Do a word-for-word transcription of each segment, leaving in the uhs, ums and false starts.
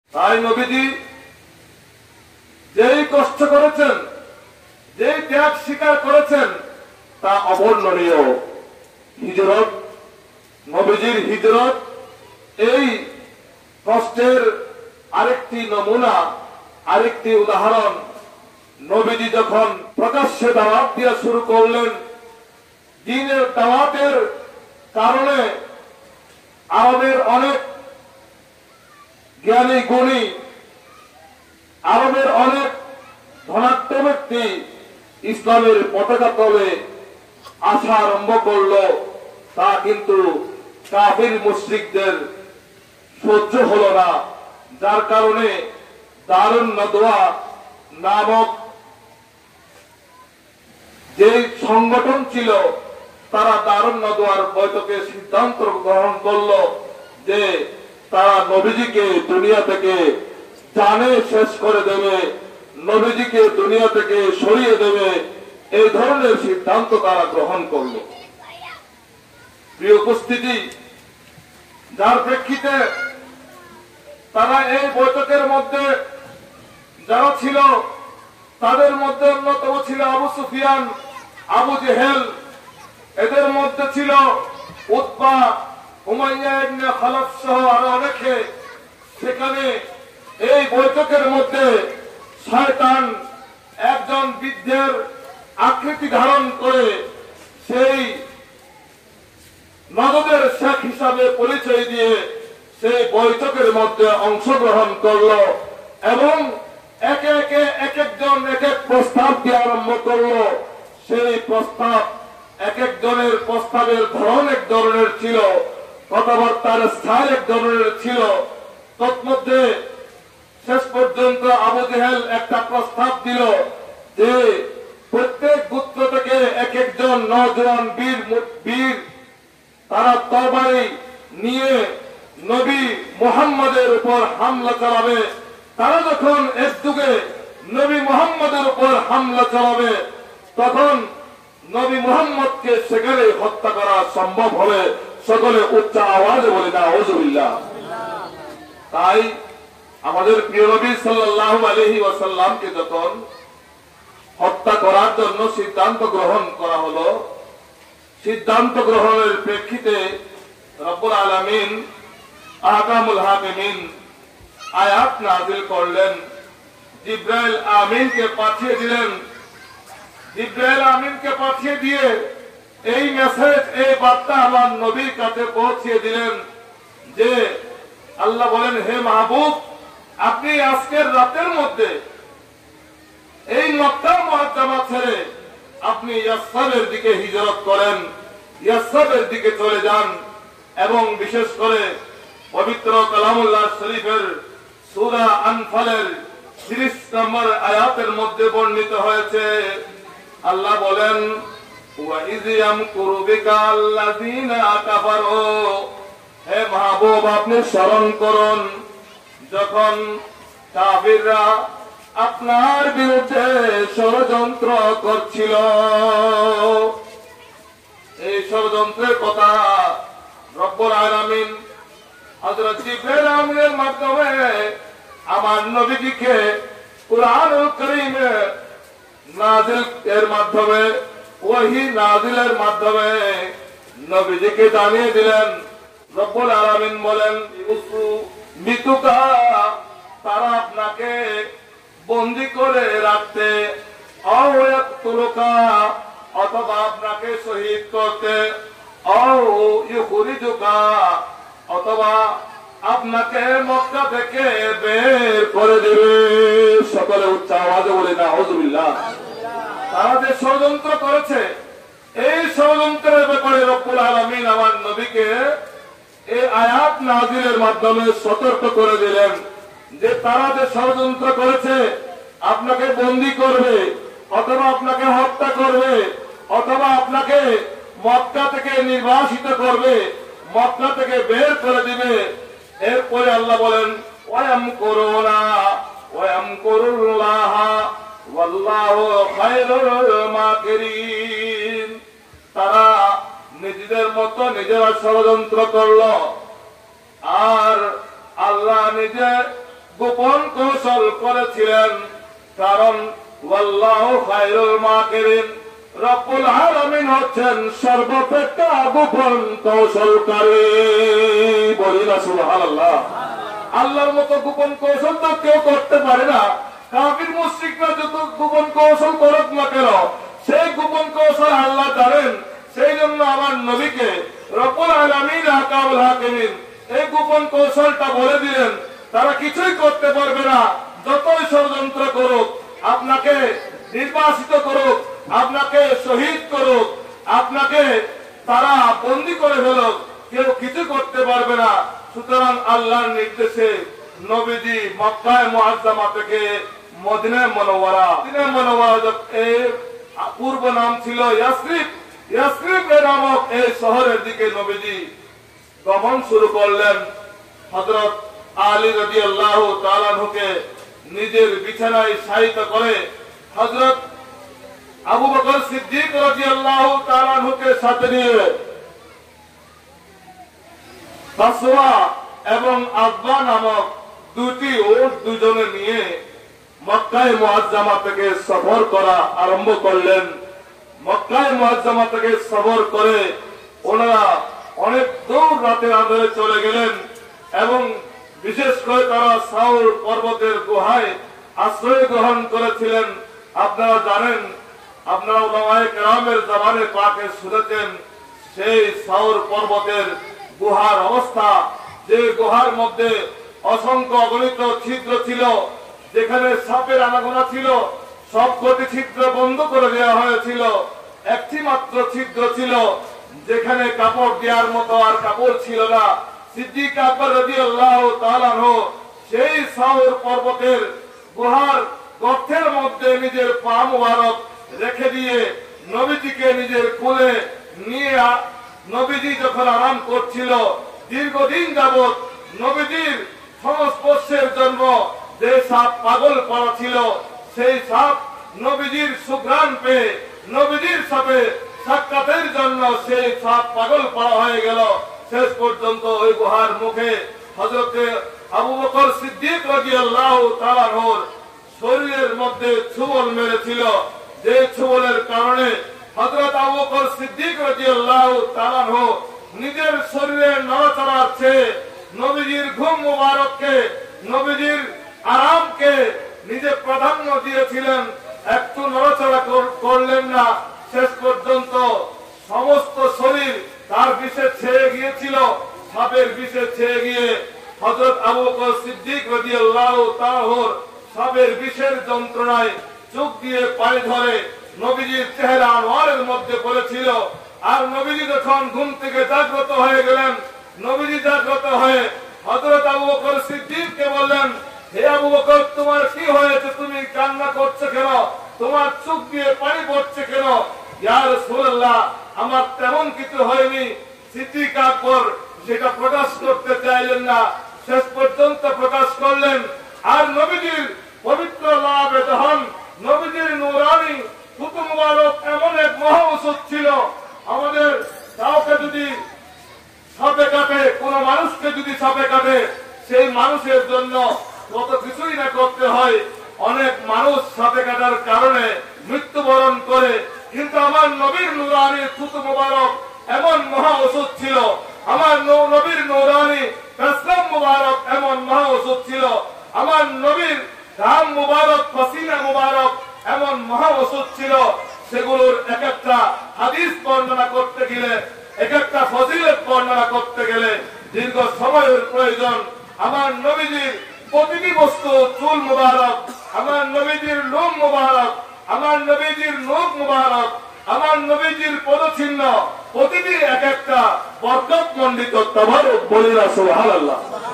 তাই নবীজি যেই কষ্ট করেছেন, যেই ত্যাগ স্বীকার করেছেন তা অবর্ণনীয়। হিজরত, নবীজির হিজরত এই কষ্টের আরেকটি নমুনা, আরেকটি উদাহরণ। নবীজি যখন প্রকাশ্যে দাওয়াত দিয়া শুরু করলেন, দ্বীনের দাওয়াতের কারণে আরবের অনেক জ্ঞানী গুণী, আরবের অনেক ধনাঢ্য ব্যক্তি ইসলামের পতাকা তলে আসা আরম্ভ করল। তা কিন্তু কাফির মুশরিকদের সহ্য হল না, যার কারণে দারুন নদওয়া নামক যে সংগঠন ছিল তারা দারুন নদওয়ার বৈঠকে সিদ্ধান্ত গ্রহণ করল যে তারা নবীজিকে দুনিয়া থেকে জানে শেষ করে দেবে, নবীজিকে দুনিয়া থেকে সরিয়ে দেবে। এই ধরনের সিদ্ধান্ত তারা গ্রহণ করল। প্রিয় উপস্থিতি, যার প্রেক্ষিতে তারা এই বৈঠকের মধ্যে যারা ছিল তাদের মধ্যে অন্যতম ছিল আবু সুফিয়ান, আবু জেহেল, এদের মধ্যে ছিল উতবা, উমাইয়া ইবনে খালাফ সহ আরো অনেকে। সেখানে এই বৈঠকের মধ্যে শয়তান একজন বৃদ্ধের আকৃতি ধারণ করে সেই নজদের শেখ হিসাবে পরিচয় দিয়ে সেই বৈঠকের মধ্যে অংশগ্রহণ করল এবং একে একে এক একজন এক এক প্রস্তাব দিয়ে আরম্ভ করল। সেই প্রস্তাব এক একজনের প্রস্তাবের ধরন এক ধরনের ছিল, কথাবার্তার স্থান এক ধরনের ছিল। তন্মধ্যে শেষ পর্যন্ত আবু জেহেল একটা প্রস্তাব দিল যে প্রত্যেক গোত্র থেকে এক একজন নওজোয়ান বীর বীর তারা তরবারি নিয়ে নবী মুহাম্মদের উপর হামলা চালাবে। তারা যখন এক যুগে নবী মুহাম্মদের উপর হামলা চালাবে তখন নবী মুহাম্মদকে সেখানে হত্যা করা সম্ভব হবে। সকলে উচ্চ আওয়াজে বলে না আউযুবিল্লাহ। তাই আমাদের প্রিয় নবী সাল্লাল্লাহু আলাইহি ওয়াসাল্লামকে যখন হত্যা করার জন্য সিদ্ধান্ত গ্রহণ করা হলো, সিদ্ধান্ত গ্রহণের প্রেক্ষিতে রব্বুল আলামিন আহকামুল হাকিমিন আয়াত নাযিল করলেন, জিবরাইল আমিনকে পাঠিয়ে দিলেন। জিবরাইল আমিনকে পাঠিয়ে দিয়ে এই মেসেজ, এই বার্তা আমার নবীর কাছে পৌঁছিয়ে দিলেন যে আল্লাহ বলেন, হে মাহবুব, আপনি আজকের রাতের মধ্যে এই মক্কা মুআজ্জামা ছেড়ে আপনি ইয়াসরিবের দিকে হিজরত করেন, ইয়াসরিবের দিকে চলে যান। এবং বিশেষ করে পবিত্র কালামুল্লাহ শরীফের সূরা আনফালের ত্রিশ নম্বর আয়াতের মধ্যে বর্ণিত হয়েছে, আল্লাহ বলেন, ওয়া ইয ইয়ামকুরু বিকা আল্লাযীনা কাফারু, হে মাহবুব আপনি স্মরণ করুন যখন কাফিররা আপনার বিরুদ্ধে ষড়যন্ত্র করছিল। এই ষড়যন্ত্রের কথা রব্বুল আলামিন হযরত জিবরাইল আমিনের মাধ্যমে আমার নবীজিকে কুরআনুল কারীমে নাযিল এর মাধ্যমে, ওহী নাযিলের মাধ্যমে নবীজিকে জানিয়ে দিলেন। রব্বুল আলামিন বলেন, মৃত্যুকা তারা আপনাকে বন্দী করে রাখতে, অথবা আপনাকে শহীদ করতে, অথবা আপনাকে মক্কা থেকে বের করে দেবে। সকলে উচ্চ আওয়াজে বলে না আউযুবিল্লাহ। তারা যে ষড়যন্ত্র করেছে, এই ষড়যন্ত্রের ব্যাপারে রব্বুল আলামিন আমার নবীকে এই আয়াত নাযিলের মাধ্যমে সতর্ক করে দিলেন যে তারা যে ষড়যন্ত্র করেছে, আপনাকে বন্দী করবে, অথবা আপনাকে হত্যা করবে, অথবা আপনাকে মক্কা থেকে নির্বাসিত করবে, মক্কা থেকে বের করে দিবে। এরপরে আল্লাহ বলেন, ওয়ায়ামকুরুনা ওয়ায়ামকুরুল্লাহ ওয়াল্লাহু খায়রুল মাকিরিন। তারা নিজেদের মতো নিজেরা ষড়যন্ত্র করল, আর আল্লাহ নিজে গোপন কৌশল করেছিলেন, কারণ ওয়াল্লাহু খায়রুল মাকিরিন, রব্বুল আলামিন হচ্ছেন সর্বাপেক্ষা গোপন কৌশলকারী। বলি না সুবহানাল্লাহ। আল্লাহর মতো গোপন কৌশল তো কেউ করতে পারে না। কাফির মুশরিকরা যত গোপন কৌশল করুক না কেন, সেই গোপন কৌশল আল্লাহ জানেন। সেই জন্য আমার নবীকে রব্বুল আলামিন হাকামুল হাকিমিন এই গোপন কৌশলটা বলে দিলেন। তারা কিছুই করতে পারবে না, যতই ষড়যন্ত্র করুক, আপনাকে নির্বাসিত করুক, আপনাকে শহীদ করুক, আপনাকে তারা বন্দী করে ফেলুক, কেউ কিছু করতে পারবে না। সুতরাং আল্লাহর নির্দেশে নবীজি মক্কায় মুআজ্জামা থেকে মদিনায় মুনাওয়ারা, মদিনায় মুনাওয়ারা এর পূর্ব নাম ছিল ইয়াসরিব, ইয়াসরিব নামক এই শহরের দিকে নবীজি গমন শুরু করলেন। হযরত আলী রাদিয়াল্লাহু তাআলা আনহুকে নিজের বিছানায় শায়িত করে হযরত আবু বকর সিদ্দিক রাদিয়াল্লাহু তাআলা আনহুকে সাথে নিয়ে কাসওয়া এবং আব্বা নামক দুটি ওট দুজনে নিয়ে মক্কায় মুআজ্জামা থেকে সফর করা আরম্ভ করলেন। মক্কায় মুআজ্জামা থেকে সফর করে ওনারা অনেক দূর রাতের আঁধারে চলে গেলেন এবং বিশেষ করে তারা সাউর পর্বতের গুহায় আশ্রয় গ্রহণ করেছিলেন। আপনারা জানেন, আপনারা উলামায়ে কেরামের জামানে পাকে শুনেছেন সেই সাউর পর্বতের গুহার অবস্থা, যে গুহার মধ্যে অসংখ্য অগণিত ছিদ্র ছিল, যেখানে সাপের আনাগোনা ছিল, সবকটি ছিদ্র বন্ধ করে দেওয়া হয়েছিল। একটি মাত্র ছিদ্র ছিল যেখানে কাপড় দেওয়ার মতো আর কাপড় ছিল না। সিদ্দিক আকবর রাদিয়াল্লাহু তাআলা আনহু সেই সাউর পর্বতের গুহার গর্তের মধ্যে নিজের পা মুবারক রেখে দিয়ে নবীজিকে নিজের কোলে নিয়ে নবীজি যখন আরাম করছিল, দীর্ঘদিন যাবৎ নবীজির সংস্পর্শের জন্য যে সাপ পাগল করা ছিল, সেই সাপ নবীজির সুঘ্রাণ পেয়ে নবীজির সাথে সাক্ষাতের জন্য সেই সাপ পাগল করা হয়ে গেল। শেষ পর্যন্ত ওই গুহার মুখে হযরতে আবু বকর সিদ্দিক রাদিয়াল্লাহু তাআলা আনহুর শরীরের মধ্যে ছোবল মেরেছিল, যে ছোবলের কারণে হযরত আবু বকর সিদ্দিক রাদিয়াল্লাহু তাআলা আনহু নিজের শরীরে নড়াচড়ার চেয়ে নবীজির ঘুম মুবারককে, নবীজির আরামকে নিজে প্রাধান্য দিয়েছিলেন। একটু নড়াচড়া করলেন না। শেষ পর্যন্ত সমস্ত শরীর তার বিষে ছেয়ে গিয়েছিল, সাপের বিষে ছেয়ে গিয়ে হযরত আবু বকর সিদ্দিক রাদিয়াল্লাহু তাআলা সাপের বিষের যন্ত্রণায় চোখ দিয়ে পানি ধরে নবীজির চেহারা আনোয়ারের মধ্যে পড়েছিল। আর নবীজি যখন ঘুম থেকে জাগ্রত হয়ে গেলেন, নবীজি জাগ্রত হয়ে হযরত আবু বকর সিদ্দিককে বললেন, হে আবু বকর, তোমার কি হয়েছে? তুমি কান্না করছো কেন? তোমার চোখ দিয়ে পানি পড়ছে কেন? ইয়া রাসূলুল্লাহ, আমার তেমন কিছু হয়নি। সিদ্দিক আকবর সেটা প্রকাশ করতে চাইলেন না, শেষ পর্যন্ত প্রকাশ করলেন। আর নবীজির পবিত্র লাভে তখন নবীজির নূরানি ফুতু মুবারক এমন এক মহা ওষুধ ছিল, আমাদের কাউকে যদি সাপে কাটে, কোন মানুষকে যদি সাপে কাটে, সেই মানুষের জন্য কত কিছুই না করতে হয়। অনেক মানুষ সাপে কাটার কারণে মৃত্যুবরণ করে, কিন্তু আমার নবীর নূরানি ফুতু মুবারক এমন মহা ওষুধ ছিল, আমার নবীর নূরানি তাসলাম মুবারক এমন মহা ওষুধ ছিল, আমার নবীর ঘাম মুবারক, পসিনা মুবারক এমন মহা ওষুধ ছিল। সেগুলোর এক একটা হাদিস বর্ণনা করতে গেলে, এক একটা ফজিলত বর্ণনা করতে গেলে দীর্ঘ সময়ের প্রয়োজন। আমার নবীজির প্রতিটি বস্তু, চুল মুবারক, আমার নবীজির লোম মুবারক, আমার নবীজির নখ মুবারক, আমার নবীজির পদচিহ্ন, প্রতিটি এক একটা বরকত মণ্ডিত। তাবারক বলি না সুবহানাল্লাহ।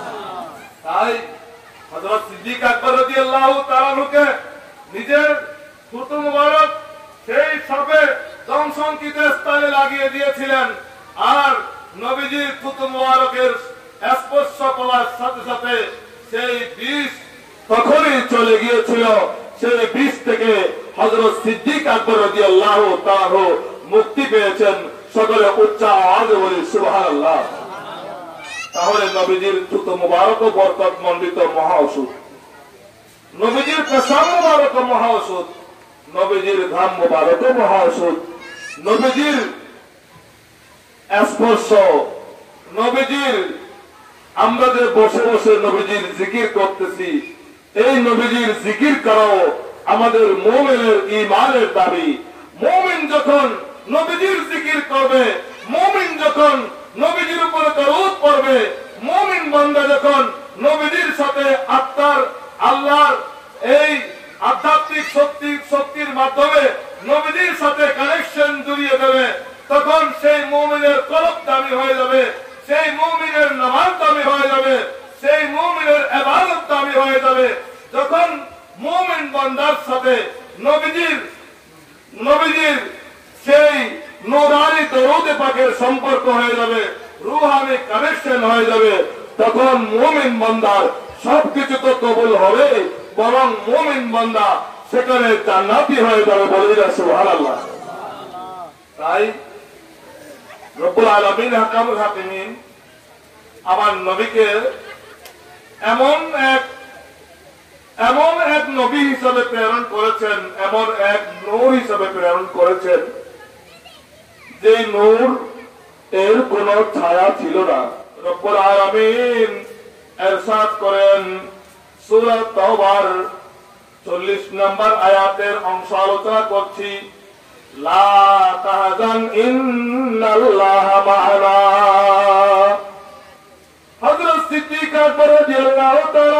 তাই হযরত সিদ্দিক আকবর রাদিয়াল্লাহু তাআলা আনহুকে নিজের ফুতু মুবারক সেই সাপে দংশঙ্কিত স্থানে লাগিয়ে দিয়েছিলেন। আর নবীজির ফুতু মুবারকের স্পর্শ পাওয়ার সাথে সাথে সেই বিষ তখনই চলে গিয়েছিল। সেই বিষ থেকে হযরত সিদ্দিক আকবর রাদিয়াল্লাহু তাআলা মুক্তি পেয়েছেন। সকলে উচ্চ আওয়াজে বলি সুবহানাল্লাহ। তাহলে নবীজির ফুতু মুবারক ও বরকত মণ্ডিত মহা ওষুধ। নবীজির পেশাব মুবারক মহা ঔষধ, নবীজির ঘাম মুবারক মহা ঔষধ, নবীজির স্পর্শ, নবীজির আমরা যে বসে বসে নবীজির জিকির করতেছি, এই নবীজির জিকির করাও আমাদের মুমিনের ঈমানের দাবি। মুমিন যখন নবীজির জিকির করবে, মুমিন যখন নবীজির উপরে দরুদ পড়বে, মুমিন বান্দা যখন নবীজির সাথে আত্মার আল্লাহর এই আধ্যাত্মিক শক্তি শক্তির মাধ্যমে নবীজির সাথে কানেকশন জড়িয়ে দেবে, তখন সেই মুমিনের কলব দামি হয়ে যাবে, সেই মুমিনের নামাজ দামি হয়ে যাবে, সেই মুমিনের ইবাদত দামি হয়ে যাবে। যখন মুমিন বান্দার সাথে নবীজির নবীজির সেই নূরানি দরুদ পাকের সম্পর্ক হয়ে যাবে, রূহানি কানেকশন হয়ে যাবে, তখন মুমিন বান্দার সবকিছু তো কবুল হবে, বরং মুমিন বান্দা সেখানে জান্নাতি হয়ে যাবে। বলে সুবহানাল্লাহ। তাই রব্বুল আলামিন হাকামুল হাকিমিন আমার নবীকে এমন এক এমন এক নবী হিসাবে প্রেরণ করেছেন, এমন এক নূর হিসাবে প্রেরণ করেছেন, যে নূর এর কোন ছায়া ছিল না। রব্বুল আলামিন ইরশাদ করেন সূরা তাওবার চল্লিশ নম্বর আয়াতের অংশ আলোচনা করছি, লা তাহজান ইন্নাল্লাহা মা'ানা। হযরত সিদ্দিক আকবর রাদিয়াল্লাহু তাআলা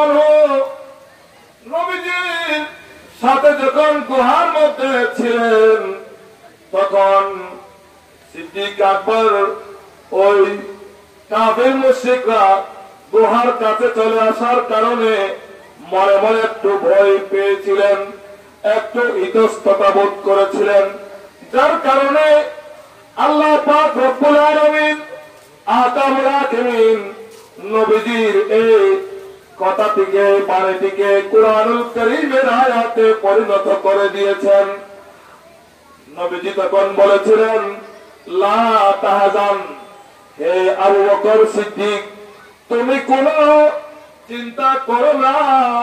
নবীজির সাথে যখন গুহার মধ্যে ছিলেন, তখন সিদ্দিক আকবর ওই কাফির মুশরিকরা গুহার কাছে চলে আসার কারণে মনে মনে একটু ভয় পেয়েছিলেন, একটু ইতস্ততা বোধ করেছিলেন, যার কারণে আল্লাহ পাক রব্বুল আলামিন আকামুল হাকিমিন নবীজির এই কথাটিকে বাণীটিকে কুরআনুল কারীমের আয়াতে পরিণত করে দিয়েছেন। নবীজি তখন বলেছিলেন, লা তাহজান, হে আবু বকর সিদ্দিক, তুমি কোন চিন্তা করো না,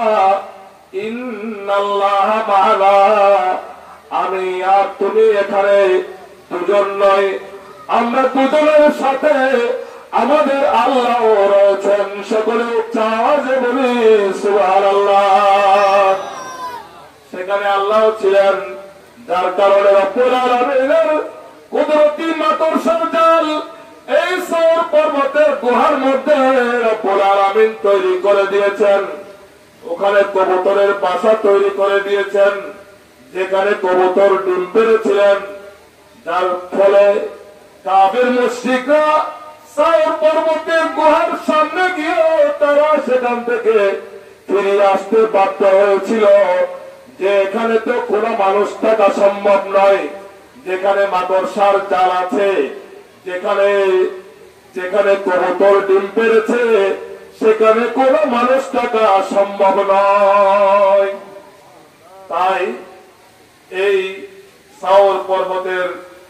ইন্নাল্লাহা মা'ানা, আমি আর তুমি এখানে দুজন নয়, আমরা দুজনের সাথে আমাদের আল্লাহ রয়েছেন। সকলে উচ্চ আওয়াজে বলি সুবহানাল্লাহ। সেখানে আল্লাহ ছিলেন, যার কারণে রব্বুল আলামিনের কুদরতি মাতরসার জাল এই সওর পর্বতের গুহার মধ্যে রব্বুল আলামিন তৈরি করে দিয়েছেন। ওখানে কবুতরের বাসা তৈরি করে দিয়েছেন, যেখানে কবুতর ডিম পেড়েছিলেন, যার ফলে কাফির মুশরিকরা সওর পর্বতের গুহার সামনে গিয়ে তারা সেখান থেকে ফিরে আসতে বাধ্য হয়েছিল, যে এখানে তো কোনো মানুষ থাকা সম্ভব নয়, যেখানে মাকড়সার জাল আছে, যেখানে যেখানে কবুতর ডিম পেড়েছে, সেখানে কোনো মানুষ থাকা সম্ভব নয়। তাই এই সওর পর্বতের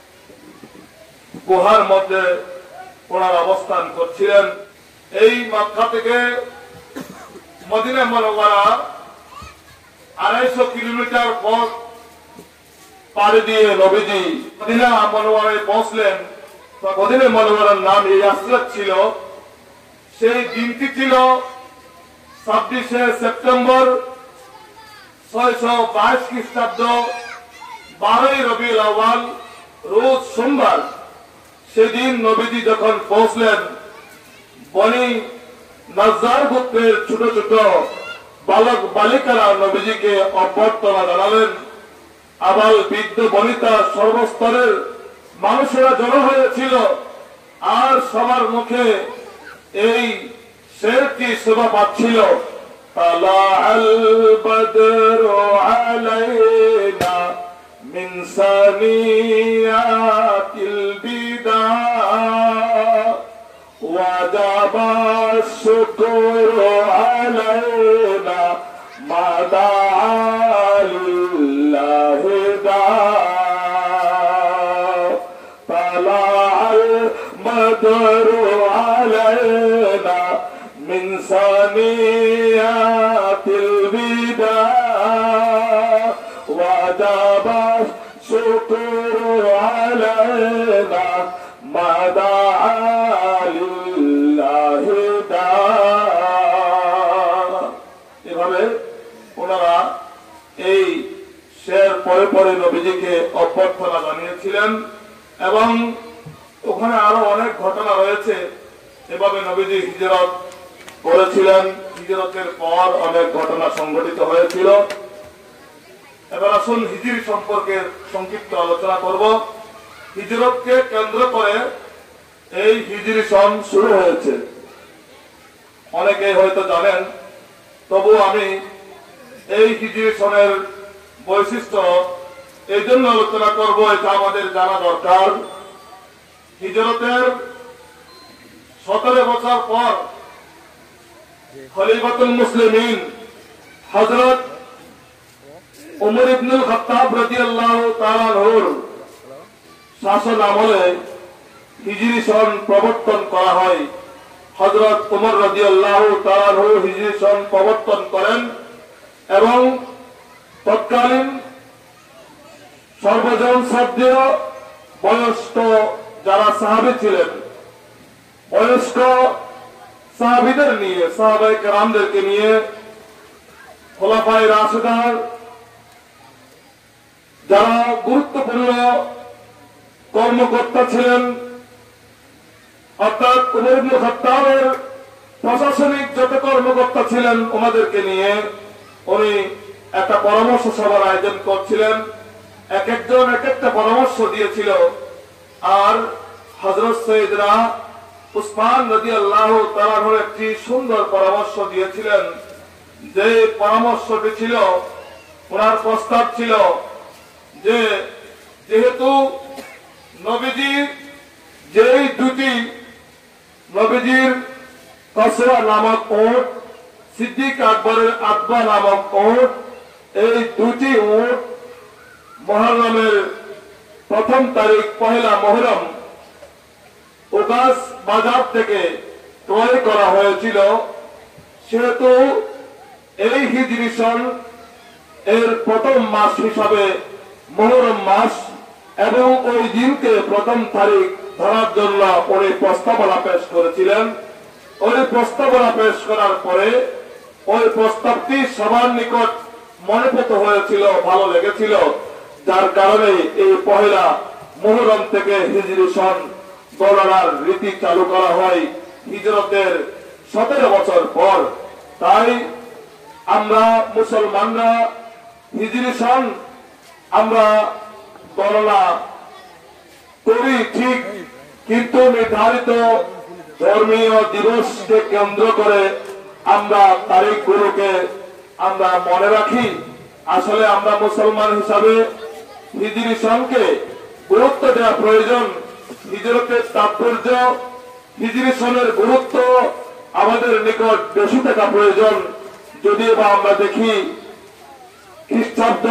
গুহার মধ্যে ওনার অবস্থান করছিলেন। এই মক্কা থেকে মদিনা মুনাওয়ারা আড়াইশো কিলোমিটার পথ পাড়ি দিয়ে নবীজি মদিনা মুনাওয়ারায় পৌঁছলেন। মদিনা মুনাওয়ারার নাম ইয়াসরিব ছিল। সেই দিনটি ছিল ছাব্বিশে সেপ্টেম্বর ছয়শো বাইশ খ্রিস্টাব্দ, বারোই রবিউল আউয়াল, রোজ সোমবার। সেদিন নবীজি যখন পৌঁছলেন, বনি নাজ্জার গোত্রের ছোট ছোট বালক বালিকারা নবীজিকে অভ্যর্থনা জানালেন। আবাল বৃদ্ধ বনিতা সর্বস্তরের মানুষেরা জড়ো হয়েছিল, আর সবার মুখে এই শেরটি শোভা পাচ্ছিল, তালাআল বদরু আলাইনা মিন সানিয়াতিল বিদা ওয়াজাবা শুকরু আলাইনা মা দাআলিল্লাহি দা তালাআল বদরু আলাইনা মিন সানিয়াতিল বিদা حميدا وجب الشكر علينا ما دعا لله داع এভাবে ওনারা এই শের পরে পরে নবীজিকে অভ্যর্থনা জানিয়েছিলেন এবং ওখানে আরো অনেক ঘটনা রয়েছে। এভাবে নবীজি হিজরত করেছিলেন, হিজরতের পর অনেক ঘটনা সংঘটিত হয়েছিল। এবার আসুন হিজরি সম্পর্কে সংক্ষিপ্ত আলোচনা করব। হিজরতকে কেন্দ্র করে এই হিজরি সন শুরু হয়েছে, অনেকেই হয়তো জানেন, তবু আমি এই হিজরি সনের বৈশিষ্ট্য এই জন্য আলোচনা করব, এটা আমাদের জানা দরকার। হিজরতের সতেরো বছর পর খলিফাতুল মুসলিমিন হযরত উমর ইবনুল খাত্তাব রাদিয়াল্লাহু তাআলা আনহুর শাসন আমলে হিজরি সন প্রবর্তন করা হয়। হযরত উমর রাদিয়াল্লাহু তাআলা আনহু হিজরি সন প্রবর্তন করেন এবং তৎকালীন সর্বজন শ্রদ্ধেয় বয়স্ক যারা সাহাবী ছিলেন, বয়স্ক সাহাবীদের নিয়ে, সাহাবায়ে কেরামদেরকে নিয়ে খোলাফায়ে রাশিদার যারা গুরুত্বপূর্ণ কর্মকর্তা ছিলেন, অর্থাৎ উমর ইবনে খাত্তাবের প্রশাসনিক যত কর্মকর্তা ছিলেন ওনাদেরকে নিয়ে উনি একটা পরামর্শ সভার আয়োজন করছিলেন। এক একজন এক একটা পরামর্শ দিয়েছিল। আর হযরত সাইয়েদনা উসমান রাদিয়াল্লাহু তাআলা আনহু একটি সুন্দর পরামর্শ দিয়েছিলেন। যে পরামর্শটি ছিল, ওনার প্রস্তাব ছিল যে যেহেতু নবীজির যেই দুটি নবীজির কসরা নামক উট, সিদ্দিক আকবরের আতবা নামক উট, এই দুটি উট মুহররমের প্রথম তারিখ পহেলা মুহররম উকাস বাজার থেকে ক্রয় করা হয়েছিল, সেহেতু এই হিজরি সন এর প্রথম মাস হিসাবে মুহররম মাস এবং ওই দিনকে প্রথম তারিখ ধরার জন্য উনি প্রস্তাবনা পেশ করেছিলেন। ওই প্রস্তাবনা পেশ করার পরে ওই প্রস্তাবটি সবার নিকট মনোনীত হয়েছিল, ভালো লেগেছিল, যার কারণে এই পহেলা মুহররম থেকে হিজরি সন গণনার রীতি চালু করা হয় হিজরতের সতেরো বছর পর। তাই আমরা মুসলমানরা হিজরি সন আমরা গণনা করি ঠিক, কিন্তু নির্ধারিত ধর্মীয় দিবসকে কেন্দ্র করে আমরা তারিখগুলোকে আমরা মনে রাখি। আসলে আমরা মুসলমান হিসাবে হিজরি সনকে গুরুত্ব দেওয়া প্রয়োজন। হিজরতের তাৎপর্য, হিজরি সনের গুরুত্ব আমাদের নিকট বেশি থাকা প্রয়োজন। যদি বা আমরা দেখি খ্রিস্টাব্দ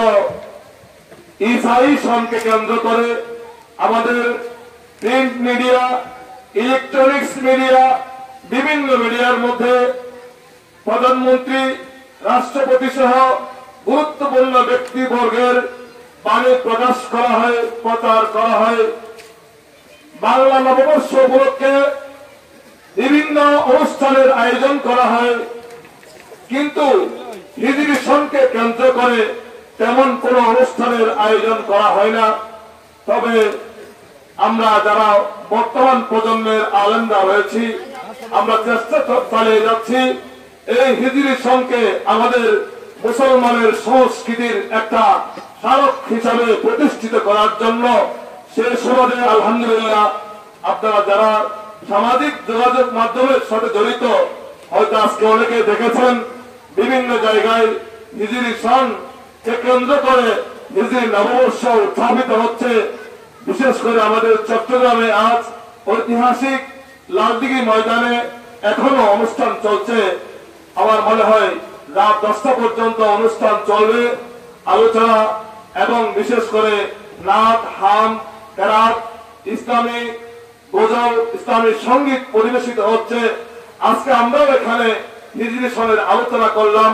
ঈসাই সনকে কেন্দ্র করে আমাদের প্রিন্ট মিডিয়া, ইলেকট্রনিক্স মিডিয়া, বিভিন্ন মিডিয়ার মধ্যে প্রধানমন্ত্রী, রাষ্ট্রপতি সহ গুরুত্বপূর্ণ ব্যক্তিবর্গের বাণী প্রকাশ করা হয়, প্রচার করা হয়। বাংলা নববর্ষ উপলক্ষে বিভিন্ন অনুষ্ঠানের আয়োজন করা হয়, কিন্তু হিজরি সনকে কেন্দ্র করে তেমন কোন অনুষ্ঠানের আয়োজন করা হয় না। তবে আমরা যারা বর্তমান প্রজন্মের আলেমরা রয়েছি, আমরা চেষ্টা চালিয়ে যাচ্ছি এই হিজরি সনকে আমাদের মুসলমানের সংস্কৃতির একটা স্মারক হিসাবে প্রতিষ্ঠিত করার জন্য। সেই সমাজে আলহামদুলিল্লাহ আপনারা যারা সামাজিক যোগাযোগ মাধ্যমের সাথে জড়িত, হয়তো আজকে অনেকে দেখেছেন বিভিন্ন জায়গায় হিজরি সনকে কেন্দ্র করে হিজরি নববর্ষ উত্থাপিত হচ্ছে। বিশেষ করে আমাদের চট্টগ্রামে আজ ঐতিহাসিক লালদিঘি ময়দানে এখনো অনুষ্ঠান চলছে। আমার মনে হয় রাত দশটা পর্যন্ত অনুষ্ঠান চলবে, আলোচনা এবং বিশেষ করে নাচ, হাম, কেরাত, ইসলামী গজল, ইসলামী সঙ্গীত পরিবেশিত হচ্ছে। আজকে আমরাও এখানে হিজরি সনের আলোচনা করলাম।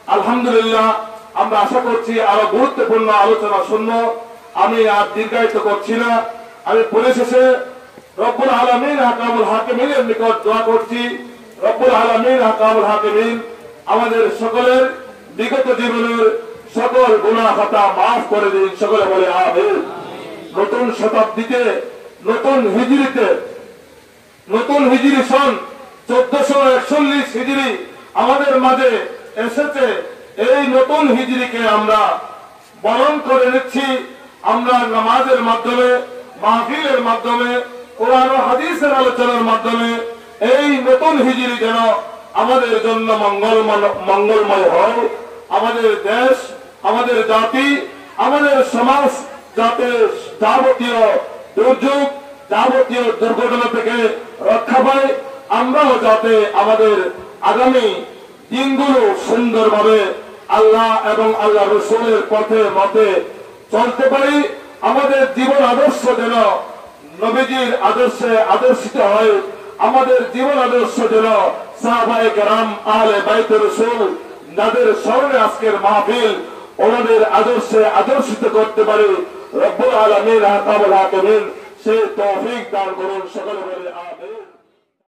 আলহামদুলিল্লাহ আমরা আশা করছি আরো গুরুত্বপূর্ণ আলোচনা শুনব। আমি আর দীর্ঘায়িত করছি না। আমি পরিশেষে রব্বুল আলামিন আহকামুল হাকিমিনের নিকট দোয়া করছি, রব্বুল আলামিন আহকামুল হাকিমিন আমাদের সকলের বিগত জীবনের সকল গুনাহ খাতা মাফ করে দিন। সকলে বলে আমিন। নতুন শতাব্দীতে, নতুন হিজরিতে, নতুন হিজরি সন চোদ্দশো একচল্লিশ হিজরি আমাদের মাঝে এসেছে। এই নতুন হিজরিকে আমরা বরণ করে নিচ্ছি। আমরা নামাজের মাধ্যমে, মাহফিলের মাধ্যমে, কোরআন ও হাদিসের আলোচনার মাধ্যমে এই নতুন হিজরি যেন আমাদের জন্য মঙ্গল মঙ্গলময় হয়। আমাদের দেশ, আমাদের জাতি, আমাদের সমাজ যাতে যাবতীয় দুর্যোগ, যাবতীয় দুর্ঘটনা থেকে রক্ষা পায়, আমরাও যাতে আমাদের আগামী দিনগুলো সুন্দরভাবে আল্লাহ এবং আল্লাহ রসুলের পথে মতে চলতে পারি। আমাদের জীবন আদর্শ যেন নবীজির আদর্শে আদর্শিত হয়। আমাদের জীবন আদর্শ যেন সাহাবায়ে কেরাম, আহলে বাইতে রাসূল যাদের স্মরণে আজকের মাহফিল, ওনাদের আদর্শে আদর্শিত করতে পারি। রব্বুল আলামিন আহকামুল হাকিমিন সে তৌফিক দান করুন। সকলে বলে আমিন।